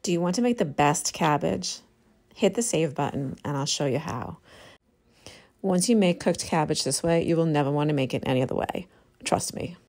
Do you want to make the best cabbage? Hit the save button and I'll show you how. Once you make cooked cabbage this way, you will never want to make it any other way. Trust me.